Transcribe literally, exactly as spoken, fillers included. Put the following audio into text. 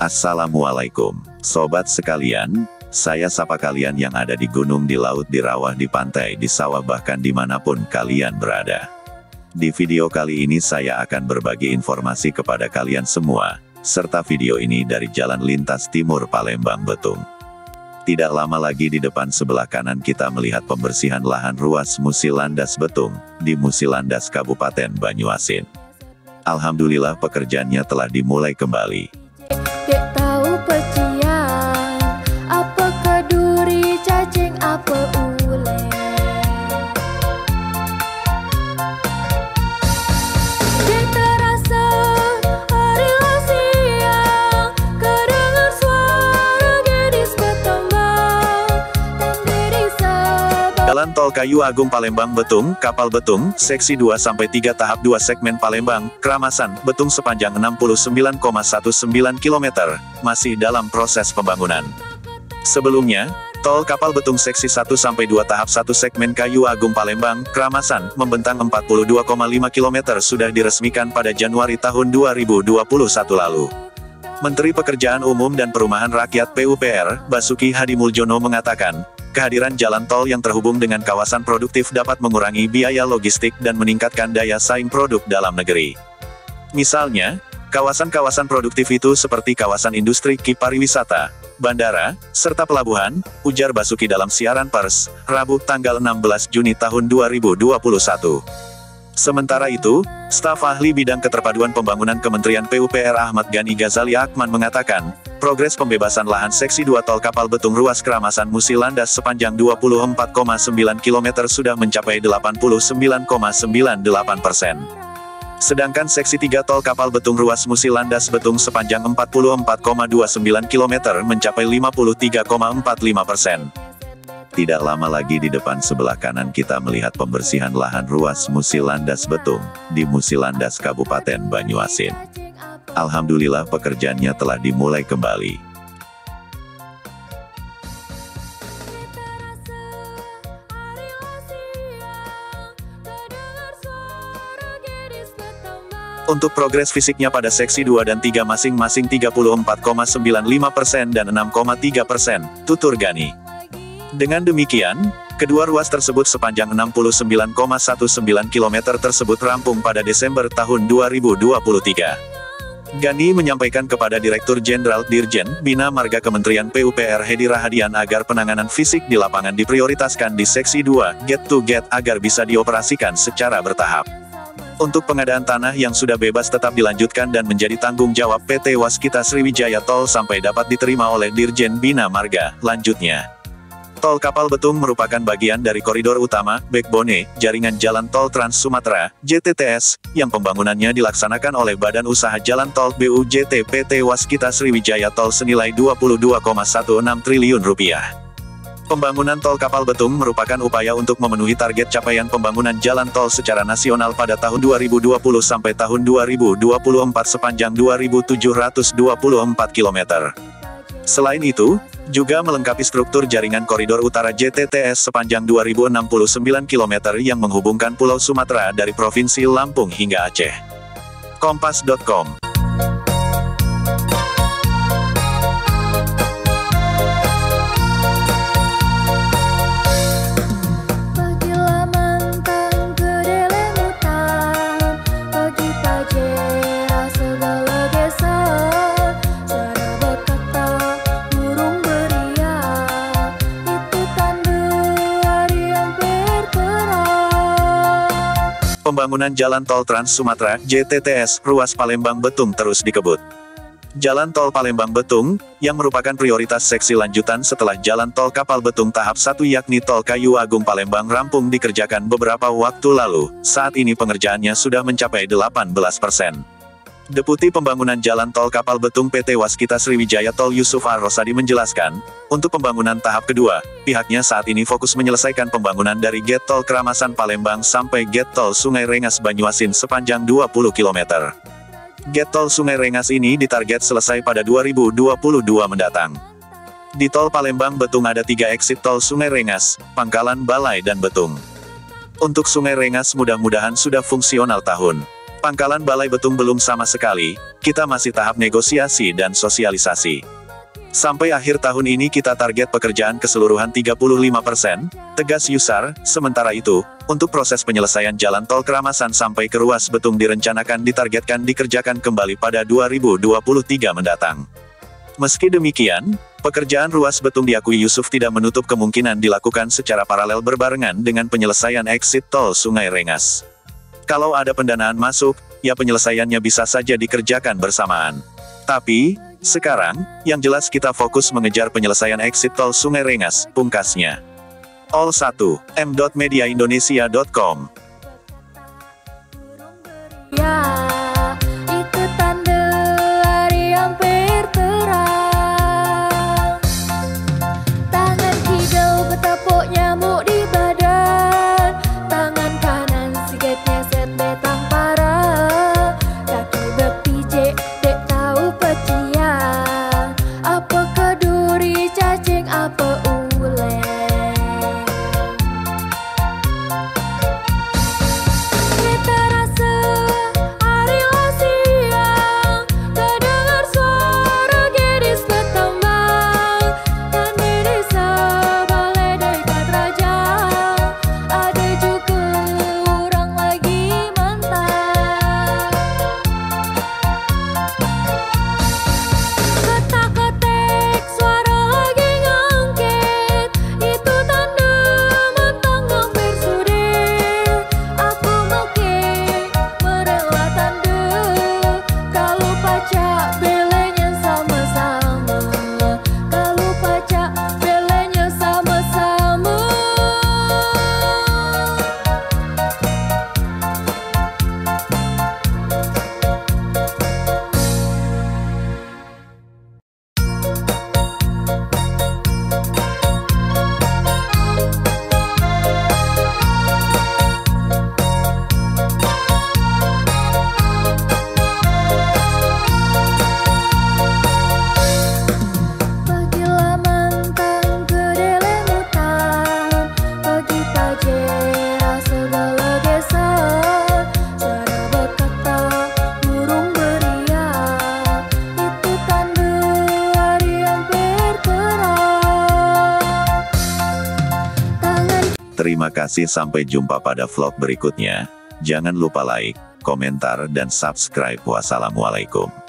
Assalamualaikum, sobat sekalian, saya sapa kalian yang ada di gunung, di laut, di rawa, di pantai, di sawah, bahkan dimanapun kalian berada. Di video kali ini saya akan berbagi informasi kepada kalian semua, serta video ini dari Jalan Lintas Timur Palembang Betung. Tidak lama lagi di depan sebelah kanan kita melihat pembersihan lahan ruas Musi Landas Betung, di Musi Landas Kabupaten Banyuasin. Alhamdulillah pekerjaannya telah dimulai kembali. Dek tahu pecian, apa keduri, cacing, apa ule. Dek terasa harilah siang, kedengar suara gadis bertembang, dan diri sabar. Jalan Tol Kayu Agung Palembang Betung, Kapal Betung, Seksi dua sampai tiga tahap dua segmen Palembang, Kramasan, Betung sepanjang enam puluh sembilan koma sembilan satu kilometer, masih dalam proses pembangunan. Sebelumnya, Tol Kapal Betung Seksi satu sampai dua tahap satu segmen Kayu Agung Palembang, Kramasan, membentang empat puluh dua koma lima kilometer sudah diresmikan pada Januari tahun dua ribu dua puluh satu lalu. Menteri Pekerjaan Umum dan Perumahan Rakyat P U P R, Basuki Hadimuljono mengatakan, kehadiran jalan tol yang terhubung dengan kawasan produktif dapat mengurangi biaya logistik dan meningkatkan daya saing produk dalam negeri. Misalnya, kawasan-kawasan produktif itu seperti kawasan industri, pariwisata, bandara, serta pelabuhan, ujar Basuki dalam siaran pers, Rabu tanggal enam belas Juni tahun dua ribu dua puluh satu. Sementara itu, staf ahli bidang keterpaduan pembangunan Kementerian P U P R Ahmad Ghani Ghazali Akman mengatakan, progres pembebasan lahan Seksi dua Tol Kapal Betung ruas Kramasan Musi Landas sepanjang dua puluh empat koma sembilan kilometer sudah mencapai delapan puluh sembilan koma sembilan delapan persen. Sedangkan Seksi tiga Tol Kapal Betung ruas Musi Landas Betung sepanjang empat puluh empat koma dua sembilan kilometer mencapai lima puluh tiga koma empat lima persen. Tidak lama lagi di depan sebelah kanan kita melihat pembersihan lahan ruas Musi Landas Betung, di Musi Landas Kabupaten Banyuasin. Alhamdulillah pekerjaannya telah dimulai kembali. Untuk progres fisiknya pada Seksi dua dan tiga masing-masing tiga puluh empat koma sembilan lima persen dan enam koma tiga persen, tutur Ghani. Dengan demikian, kedua ruas tersebut sepanjang enam puluh sembilan koma sembilan satu kilometer tersebut rampung pada Desember tahun dua ribu dua puluh tiga. Ghani menyampaikan kepada Direktur Jenderal Dirjen Bina Marga Kementerian P U P R Hedi Rahadian agar penanganan fisik di lapangan diprioritaskan di Seksi dua, Gate to Gate agar bisa dioperasikan secara bertahap. Untuk pengadaan tanah yang sudah bebas tetap dilanjutkan dan menjadi tanggung jawab P T Waskita Sriwijaya Tol sampai dapat diterima oleh Dirjen Bina Marga, lanjutnya. Tol Kapal Betung merupakan bagian dari koridor utama, backbone, jaringan Jalan Tol Trans Sumatera, J T T S, yang pembangunannya dilaksanakan oleh Badan Usaha Jalan Tol B U J T P T Waskita Sriwijaya Tol senilai dua puluh dua koma enam satu triliun rupiah. Pembangunan Tol Kapal Betung merupakan upaya untuk memenuhi target capaian pembangunan jalan tol secara nasional pada tahun dua ribu dua puluh sampai tahun dua ribu dua puluh empat sepanjang dua ribu tujuh ratus dua puluh empat kilometer. Selain itu, juga melengkapi struktur jaringan koridor utara J T T S sepanjang dua ribu enam puluh sembilan kilometer yang menghubungkan Pulau Sumatera dari Provinsi Lampung hingga Aceh. Kompas titik com. Pembangunan Jalan Tol Trans Sumatera, J T T S, ruas Palembang Betung terus dikebut. Jalan Tol Palembang Betung, yang merupakan prioritas seksi lanjutan setelah Jalan Tol Kapal Betung tahap satu yakni Tol Kayu Agung Palembang rampung dikerjakan beberapa waktu lalu, saat ini pengerjaannya sudah mencapai delapan belas persen. Deputi Pembangunan Jalan Tol Kapal Betung P T Waskita Sriwijaya Tol Yusuf Ar-Rosadi menjelaskan, untuk pembangunan tahap kedua, pihaknya saat ini fokus menyelesaikan pembangunan dari Gate Tol Kramasan Palembang sampai Gate Tol Sungai Rengas Banyuasin sepanjang dua puluh kilometer. Gate Tol Sungai Rengas ini ditarget selesai pada dua ribu dua puluh dua mendatang. Di Tol Palembang Betung ada tiga exit tol Sungai Rengas, Pangkalan Balai dan Betung. Untuk Sungai Rengas mudah-mudahan sudah fungsional tahun Pangkalan Balai Betung belum sama sekali, kita masih tahap negosiasi dan sosialisasi. Sampai akhir tahun ini kita target pekerjaan keseluruhan tiga puluh lima persen, tegas Yusar. Sementara itu, untuk proses penyelesaian jalan tol Keramasan sampai ke ruas Betung direncanakan ditargetkan dikerjakan kembali pada dua ribu dua puluh tiga mendatang. Meski demikian, pekerjaan ruas Betung diakui Yusuf tidak menutup kemungkinan dilakukan secara paralel berbarengan dengan penyelesaian exit tol Sungai Rengas. Kalau ada pendanaan masuk, ya penyelesaiannya bisa saja dikerjakan bersamaan. Tapi, sekarang, yang jelas kita fokus mengejar penyelesaian exit tol Sungai Rengas, pungkasnya. all satu m dot media indonesia dot com Ya, itu tanda hari hampir terang. Tangan kidau bertepuk nyamuk di badan. Tangan kanan sigetnya set betang parah. Kaki berpijak dek tahu pecian. Apa keduri cacing apa ulen. Kita rasa harilah siang. Terdengar suara gadis bertambang. Dan di desa balai dekat raja. Ada juga orang lagi mantan. Ketak-ketik suara lagi ngangkit. Itu tanda mentang hampir sudah. Aku mungkin merela tanda. Kalau pacak belenya sama-sama. Kalau pacak belenya sama-sama. Pergilah mantan ke delemutan. Pergi pajera segala desa. Suara berkata burung beriak. Itu tanda hari hampir terang. Tangan Terima kasih, sampai jumpa pada vlog berikutnya. Jangan lupa like, komentar dan subscribe. Wassalamualaikum.